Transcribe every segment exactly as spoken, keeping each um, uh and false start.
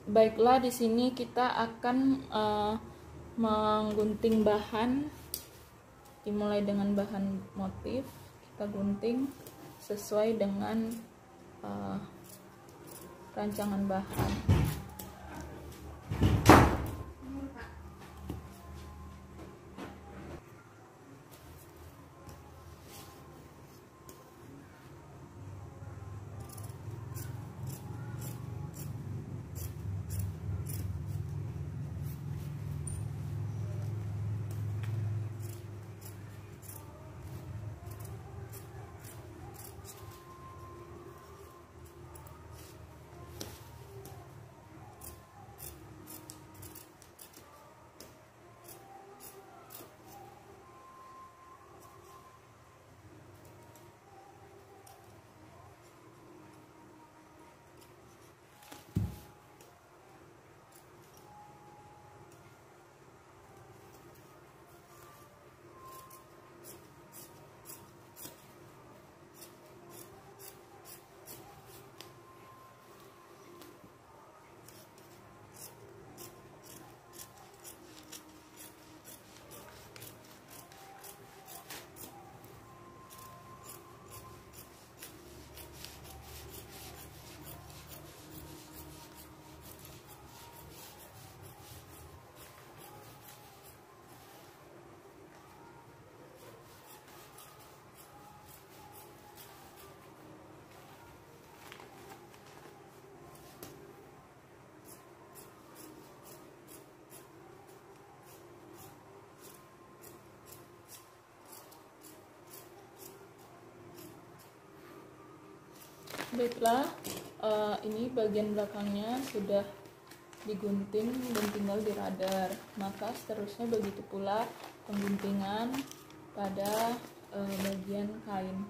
Baiklah, di sini kita akan uh, menggunting bahan. Dimulai dengan bahan motif, kita gunting sesuai dengan uh, rancangan bahan. Baiklah, uh, ini bagian belakangnya sudah digunting dan tinggal diradar. Maka seterusnya begitu pula pengguntingan pada uh, bagian kain.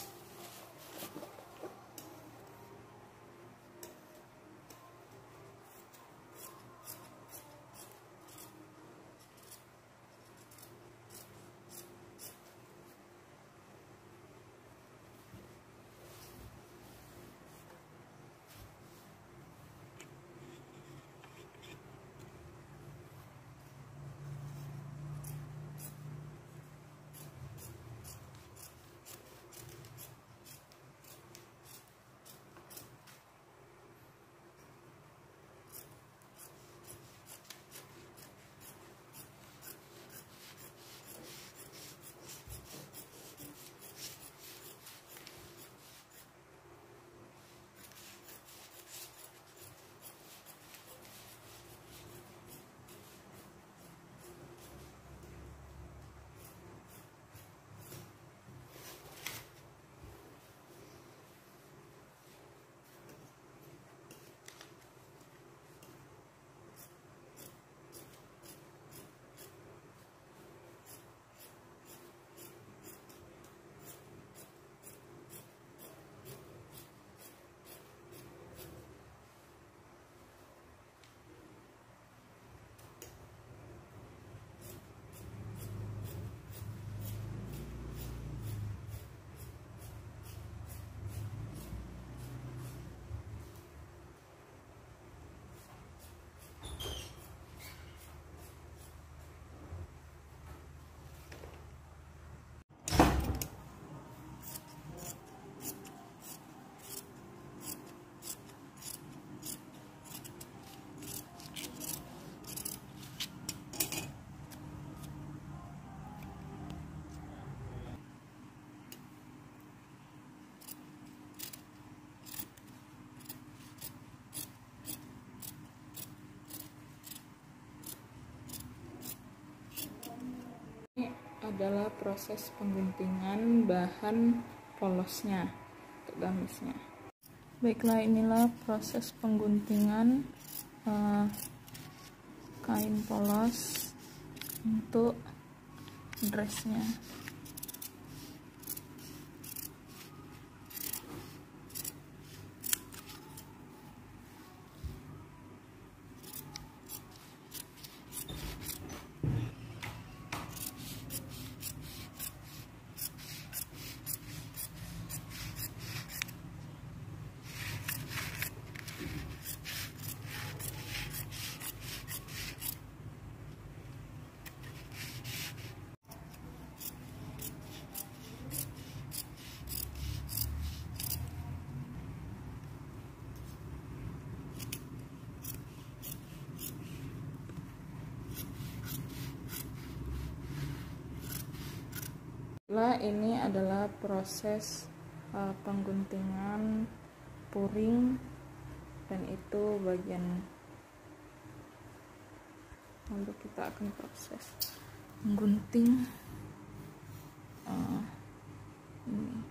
Adalah proses pengguntingan bahan polosnya untuk gamisnya. Baiklah, inilah proses pengguntingan uh, kain polos untuk dressnya. Nah, ini adalah proses uh, pengguntingan puring, dan itu bagian lalu kita akan proses menggunting uh, ini.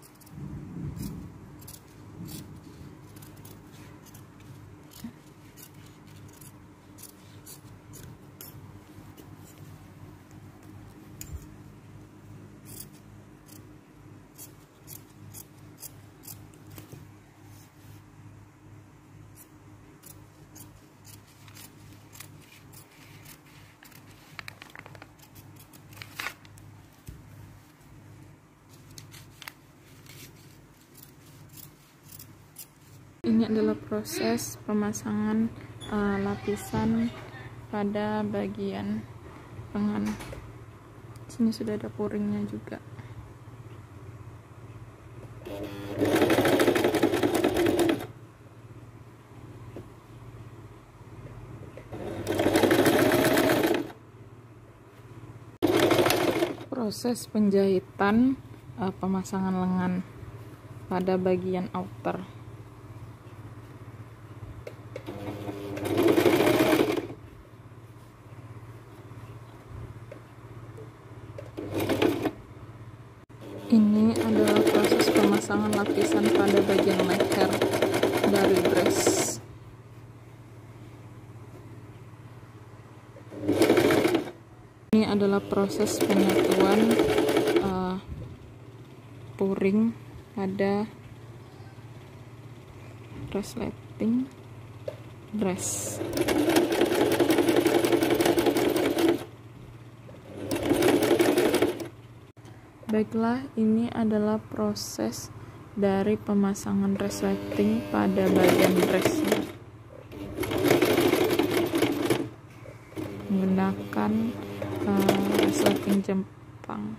Ini adalah proses pemasangan uh, lapisan pada bagian lengan. Sini sudah ada puringnya juga. Proses penjahitan uh, pemasangan lengan pada bagian outer. Ini adalah proses pemasangan lapisan pada bagian leher dari dress. Ini adalah proses penyatuan uh, puring pada resleting dress. Baiklah, ini adalah proses dari pemasangan resleting pada bagian dressnya menggunakan uh, resleting Jepang.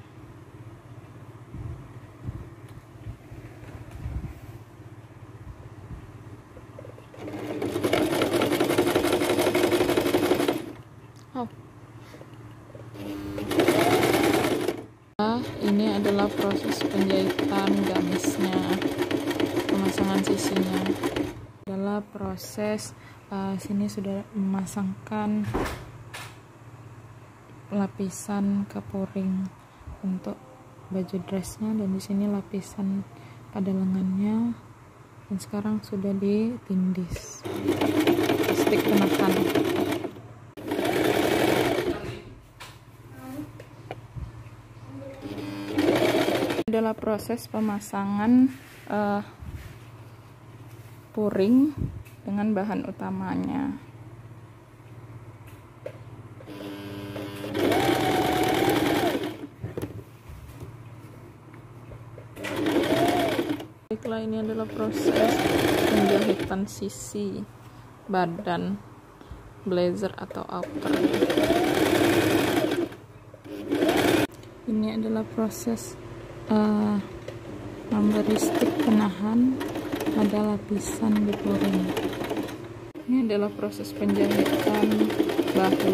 Oh. Ini adalah proses penjahitan gamisnya, pemasangan sisinya. Adalah proses uh, sini sudah memasangkan lapisan ke puring untuk baju dressnya, dan di sini lapisan pada lengannya, dan sekarang sudah ditindis stik penekan. Adalah proses pemasangan uh, puring dengan bahan utamanya. Baiklah, ini adalah proses penjahitan sisi badan blazer atau outer. Ini adalah proses Uh, memberi stik penahan pada lapisan di puring. Ini adalah proses penjahitan bahu.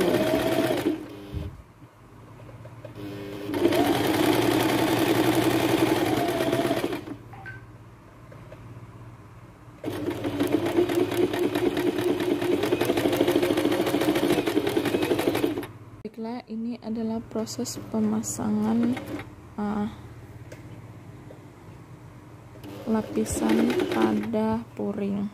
Baiklah, ini adalah proses pemasangan uh, lapisan pada puring.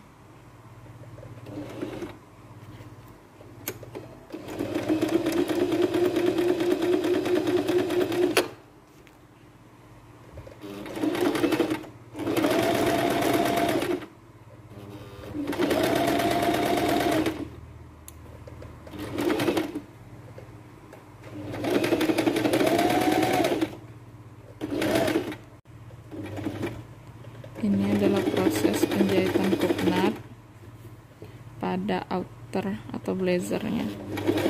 Ini adalah proses penjahitan kupnat pada outer atau blazernya.